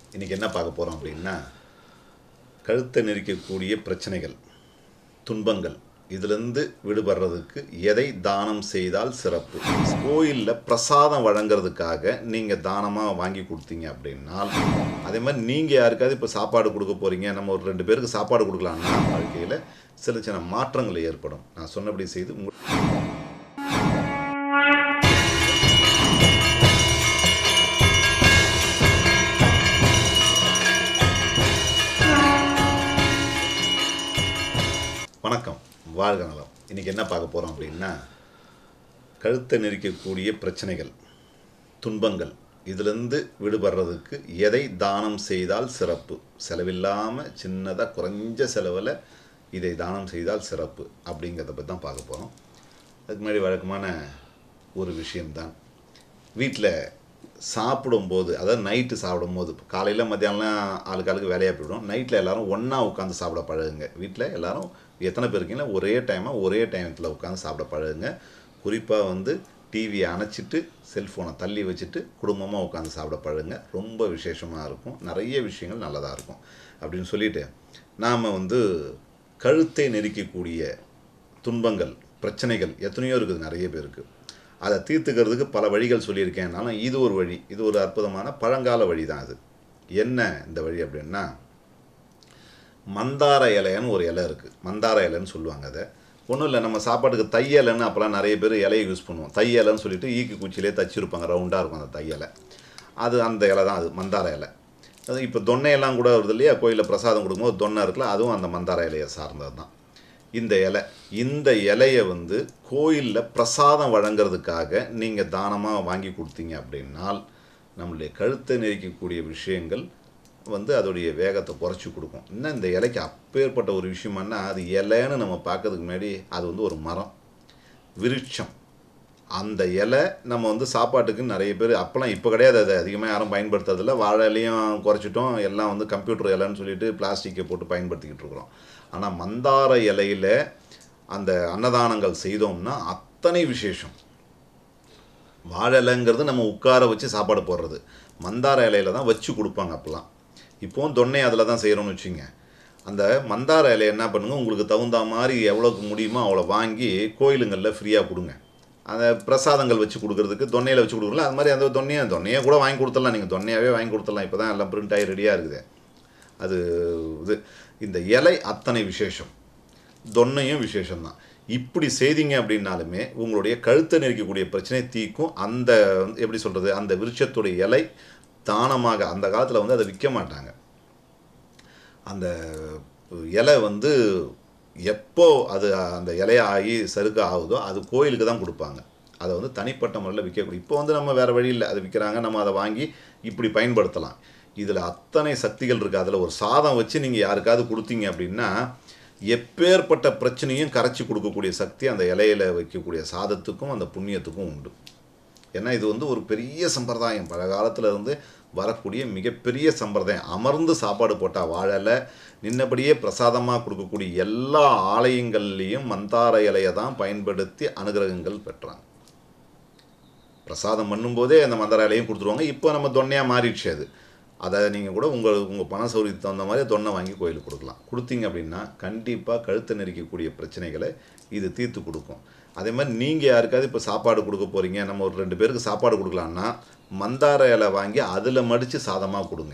இன்னைக்கு என்ன பார்க்க போறோம் அப்படின்னா கழுத்தை நெரிக்கக்கூடிய பிரச்சனைகள் துன்பங்கள் இதிலிருந்து விடுபடுறதுக்கு எதை தானம் செய்தால் சிறப்பு கோயில்ல பிரசாதம் வழங்குறதுக்காக நீங்க தானமா வாங்கி கொடுத்தீங்க அப்படின்னா அதே மாதிரி நீங்க யாருக்காவது இப்ப சாப்பாடு கொடுக்க போறீங்க நம்ம ஒரு 2 பேருக்கு சாப்பாடு கொடுக்கலாம்னா வாழ்க்கையில சில சின்ன மாற்றங்கள் ஏற்படும் நான் சொன்னபடி செய்து வணக்கம் வாழ்க நலம் இன்னைக்கு என்ன பார்க்க போறோம் அப்படின்னா கழுத்தை நெரிக்கக்கூடிய பிரச்சனைகள் துன்பங்கள் இதிலிருந்து விடுபடுறதுக்கு எதை தானம் செய்தால் சிறப்பு செலவில்லாம சின்னதா குறைஞ்ச செலவில் இதை தானம் செய்தால் சிறப்பு அப்படிங்கிறத பற்றி தான் பார்க்க போறோம் அதுக்கு முன்னாடி வழக்கமான ஒரு விஷயம்தான் வீட்டில் சாப்பிடும்போது அதாவது நைட்டு சாப்பிடும்போது காலையில் மத்தியானம் ஆளுக்கு வேலையாக போயிடும் நைட்டில் எல்லாரும் ஒன்றா உட்காந்து சாப்பிட பழகுங்க வீட்டில் எல்லாரும் எத்தனை பேர் இருக்கீங்களா ஒரே டைமத்தில் உட்காந்து சாப்பிட பழகுங்க குறிப்பாக வந்து டிவியை அணைச்சிட்டு செல்ஃபோனை தள்ளி வச்சுட்டு குடும்பமாக உட்காந்து சாப்பிட பழகுங்க ரொம்ப விசேஷமாக இருக்கும் நிறைய விஷயங்கள் நல்லதாக இருக்கும் அப்படின்னு சொல்லிட்டு நாம் வந்து கழுத்தை நெரிக்கக்கூடிய துன்பங்கள் பிரச்சனைகள் எத்தனையோ இருக்குது நிறைய பேருக்கு அதை தீர்த்துக்கிறதுக்கு பல வழிகள் சொல்லியிருக்கேன்னாலும் இது ஒரு வழி இது ஒரு அற்புதமான பழங்கால வழி தான் அது என்ன இந்த வழி அப்படின்னா மந்தார இலைன்னு ஒரு இலை இருக்குது மந்தார இலைன்னு சொல்லுவாங்க அதை ஒன்றும் இல்லை நம்ம சாப்பாட்டுக்கு தையலைன்னு அப்போலாம் நிறைய பேர் இலையை யூஸ் பண்ணுவோம் தையலைன்னு சொல்லிட்டு ஈக்கு குச்சிலே தச்சிருப்பாங்க ரவுண்டாக இருக்கும் அந்த தையலை அது அந்த இலை தான் அது மந்தார இலை அது இப்போ தொன்னையெல்லாம் கூட வருது இல்லையா கோயிலில் பிரசாதம் கொடுக்கும்போது தொன்னை இருக்குல்ல அதுவும் அந்த மந்தார இலையை சார்ந்தது தான் இந்த இலையை வந்து கோயிலில் பிரசாதம் வழங்குறதுக்காக நீங்கள் தானமாக வாங்கி கொடுத்தீங்க அப்படின்னால் நம்மளுடைய கழுத்தை நெரிக்கக்கூடிய விஷயங்கள் வந்து அதோடைய வேகத்தை குறைச்சி கொடுக்கும் இன்னும் இந்த இலைக்கு அப்பேற்பட்ட ஒரு விஷயம்னா அது இலைன்னு நம்ம பார்க்கறதுக்கு முன்னாடி அது வந்து ஒரு மரம் விருட்சம் அந்த இலை நம்ம வந்து சாப்பாட்டுக்கு நிறைய பேர் அப்போலாம் இப்போ கிடையாது அதை அதிகமாக யாரும் பயன்படுத்துறதில்ல வாழை இலையும் குறைச்சிட்டோம் எல்லாம் வந்து கம்ப்யூட்டர் இலைன்னு சொல்லிட்டு பிளாஸ்டிக்கை போட்டு பயன்படுத்திக்கிட்டு இருக்கிறோம் ஆனால் மந்தார இலையில் அந்த அன்னதானங்கள் செய்தோம்னா அத்தனை விசேஷம் வாழை இலைங்கிறது நம்ம உட்கார வச்சு சாப்பாடு போடுறது மந்தார இலையில தான் வச்சு கொடுப்பாங்க அப்போலாம் இப்போவும் தொன்னை அதில் தான் செய்கிறோன்னு வச்சுங்க அந்த மந்தார இலையை என்ன பண்ணுங்க உங்களுக்கு தகுந்த மாதிரி எவ்வளோக்கு முடியுமோ அவ்வளோ வாங்கி கோயிலுங்களில் ஃப்ரீயாக கொடுங்க அந்த பிரசாதங்கள் வச்சு கொடுக்குறதுக்கு தொன்னையில் வச்சு கொடுக்குறல அது மாதிரி அந்த தொன்னையை கூட வாங்கி கொடுத்துடலாம் நீங்கள் தொன்னையாகவே வாங்கி கொடுத்துடலாம் இப்போ தான் எல்லாம் பிரிண்ட் ஆகி ரெடியாக இருக்குது அது இது இந்த இலை அத்தனை விசேஷம் தொன்னையும் விசேஷம்தான் இப்படி செய்தீங்க அப்படின்னாலுமே உங்களுடைய கழுத்தை நெரிக்கக்கூடிய பிரச்சனை தீக்கும் அந்த எப்படி சொல்கிறது அந்த விருட்சத்துடைய இலை தானமாக அந்த காலத்தில் வந்து அதை விற்க மாட்டாங்க அந்த இலை வந்து எப்போ அது அந்த இலையாகி சறுக்க ஆகுதோ அது கோயிலுக்கு தான் கொடுப்பாங்க அதை வந்து தனிப்பட்ட முறையில் விற்கக்கூடிய இப்போ வந்து நம்ம வேறு வழி இல்லை அதை விற்கிறாங்க நம்ம அதை வாங்கி இப்படி பயன்படுத்தலாம் இதில் அத்தனை சக்திகள் இருக்குது அதில் ஒரு சாதம் வச்சு நீங்கள் யாருக்காவது கொடுத்தீங்க அப்படின்னா எப்பேற்பட்ட பிரச்சனையும் கரைச்சி கொடுக்கக்கூடிய சக்தி அந்த இலையில் வைக்கக்கூடிய சாதத்துக்கும் அந்த புண்ணியத்துக்கும் உண்டு ஏன்னா இது வந்து ஒரு பெரிய சம்பிரதாயம் பல காலத்தில் இருந்து வரக்கூடிய மிகப்பெரிய சம்பிரதாயம் அமர்ந்து சாப்பாடு போட்டால் வாழலை நின்னபடியே பிரசாதமாக கொடுக்கக்கூடிய எல்லா ஆலயங்கள்லேயும் மந்தார இலையை தான் பயன்படுத்தி அனுகிரகங்கள் பெற்றாங்க பிரசாதம் பண்ணும்போதே அந்த மந்தார இலையும் கொடுத்துருவாங்க இப்போ நம்ம தொன்னையாக மாறிடுச்சு அது அதை நீங்கள் கூட உங்கள் பண சௌகரியத்துக்கு தகுந்த மாதிரி தொன்னை வாங்கி கோயிலுக்கு கொடுக்கலாம் கொடுத்தீங்க அப்படின்னா கண்டிப்பாக கழுத்தை நெரிக்கக்கூடிய பிரச்சனைகளை இது தீர்த்து கொடுக்கும் அதே மாதிரி நீங்கள் யாருக்காவது இப்போ சாப்பாடு கொடுக்க போகிறீங்க நம்ம ஒரு 2 பேருக்கு சாப்பாடு கொடுக்கலான்னா மந்தார இலை வாங்கி அதில் மடித்து சாதமாக கொடுங்க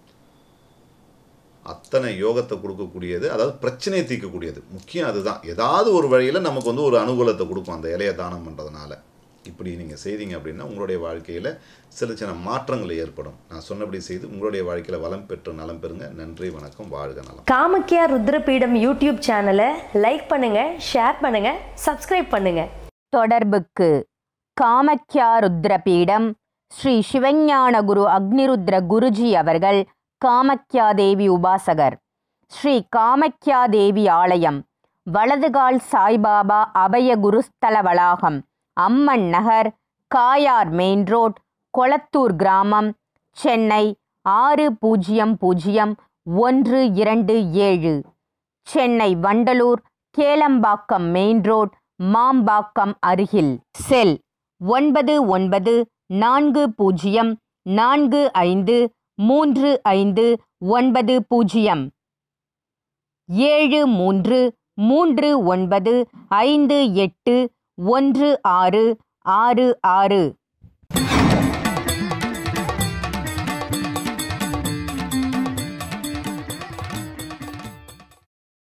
அத்தனை யோகத்தை கொடுக்கக்கூடியது அதாவது பிரச்சனையை தீர்க்கக்கூடியது முக்கியம் அதுதான் ஏதாவது ஒரு வழியில் நமக்கு வந்து ஒரு அனுகூலத்தை கொடுக்கும் அந்த இலையை தானம் பண்ணுறதுனால இப்படி நீங்கள் செய்தீங்க அப்படின்னா உங்களுடைய வாழ்க்கையில் சில சின்ன மாற்றங்கள் ஏற்படும் நான் சொன்னபடி செய்து உங்களுடைய வாழ்க்கையில் வளம் பெற்று நலம் பெறுங்க நன்றி வணக்கம் வாழ்க நலம் காமக்யா ருத்ர பீடம் யூடியூப் சேனலை லைக் பண்ணுங்க ஷேர் பண்ணுங்க சப்ஸ்கிரைப் பண்ணுங்க தொடர்புக்கு காமக்யா ருத்ர பீடம் ஸ்ரீ சிவஞான குரு அக்னிருத்ர குருஜி அவர்கள் காமக்யா தேவி உபாசகர் ஸ்ரீ காமக்யா தேவி ஆலயம் வலதுகால் சாய்பாபா அபய குருஸ்தல வளாகம் அம்மன் நகர் காயார் மெயின் ரோட் கொளத்தூர் கிராமம் சென்னை 600127 சென்னை வண்டலூர் கேளம்பாக்கம் மெயின் ரோட் மாம்பாக்கம் அருகில் செல் 994045 3590 7339581666